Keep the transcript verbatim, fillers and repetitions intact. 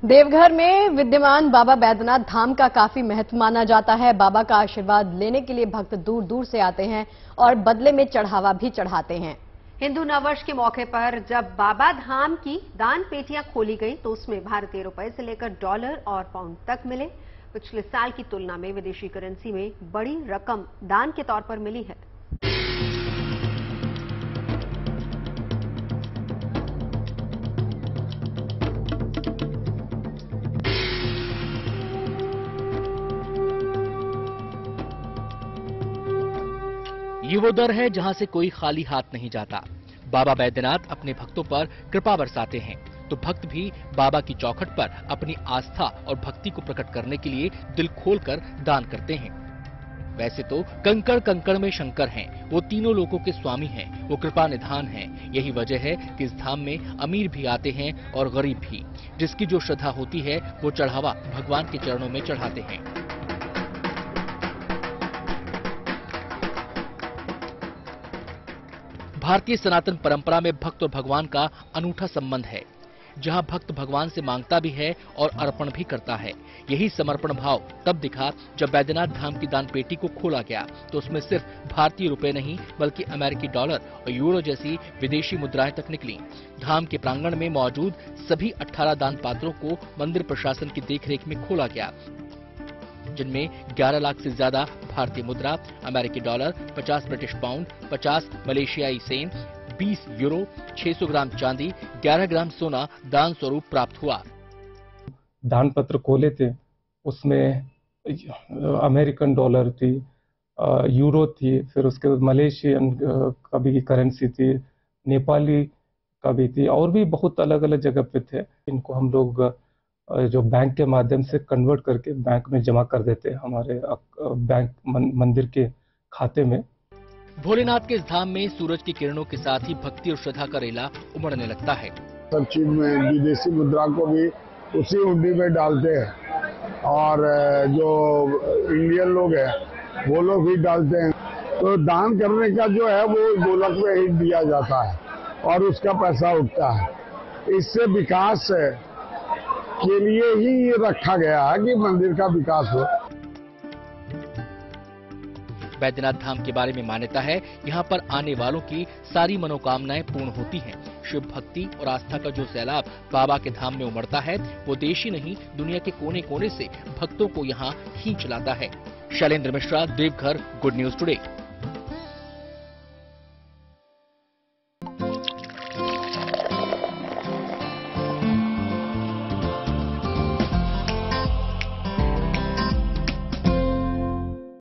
देवघर में विद्यमान बाबा बैद्यनाथ धाम का काफी महत्व माना जाता है। बाबा का आशीर्वाद लेने के लिए भक्त दूर दूर से आते हैं और बदले में चढ़ावा भी चढ़ाते हैं। हिंदू नववर्ष के मौके पर जब बाबा धाम की दान पेटियां खोली गई तो उसमें भारतीय रुपए से लेकर डॉलर और पाउंड तक मिले। पिछले साल की तुलना में विदेशी करेंसी में बड़ी रकम दान के तौर पर मिली है। ये वो दर है जहां से कोई खाली हाथ नहीं जाता। बाबा बैद्यनाथ अपने भक्तों पर कृपा बरसाते हैं तो भक्त भी बाबा की चौखट पर अपनी आस्था और भक्ति को प्रकट करने के लिए दिल खोलकर दान करते हैं। वैसे तो कंकड़ कंकड़ में शंकर हैं, वो तीनों लोगों के स्वामी हैं, वो कृपा निधान हैं। यही वजह है कि इस धाम में अमीर भी आते हैं और गरीब भी। जिसकी जो श्रद्धा होती है वो चढ़ावा भगवान के चरणों में चढ़ाते हैं। भारतीय सनातन परंपरा में भक्त और भगवान का अनूठा संबंध है, जहां भक्त भगवान से मांगता भी है और अर्पण भी करता है। यही समर्पण भाव तब दिखा जब बैद्यनाथ धाम की दान पेटी को खोला गया तो उसमें सिर्फ भारतीय रुपए नहीं बल्कि अमेरिकी डॉलर और यूरो जैसी विदेशी मुद्राएं तक निकली। धाम के प्रांगण में मौजूद सभी अठारह दान पात्रों को मंदिर प्रशासन की देखरेख में खोला गया, जिनमें ग्यारह लाख से ज्यादा भारतीय मुद्रा, अमेरिकी डॉलर, पचास ब्रिटिश पाउंड, पचास मलेशियाई सेन, बीस यूरो, छह सौ ग्राम चांदी, ग्यारह ग्राम सोना दान स्वरूप प्राप्त हुआ। दान पत्र खोले थे, उसमें अमेरिकन डॉलर थी, यूरो थी, फिर उसके बाद मलेशियन का भी करेंसी थी, नेपाली का भी थी और भी बहुत अलग अलग जगह पे थे। इनको हम लोग जो बैंक के माध्यम से कन्वर्ट करके बैंक में जमा कर देते हैं, हमारे बैंक मंदिर के खाते में। भोलेनाथ के इस धाम में सूरज की किरणों के साथ ही भक्ति और श्रद्धा का रेला उमड़ने लगता है। सब चीज में विदेशी मुद्रा को भी उसी हुंडी में डालते हैं और जो इंडियन लोग हैं वो लोग भी डालते हैं। तो दान करने का जो है वो गोलक में ही दिया जाता है और उसका पैसा उठता है। इससे विकास के लिए ही ये रखा गया है कि मंदिर का विकास हो। बैद्यनाथ धाम के बारे में मान्यता है, यहाँ पर आने वालों की सारी मनोकामनाएं पूर्ण होती हैं। शिव भक्ति और आस्था का जो सैलाब बाबा के धाम में उमड़ता है वो देश ही नहीं दुनिया के कोने कोने से भक्तों को यहाँ खींच लाता है। Shailendra Mishra, Deoghar, good news today.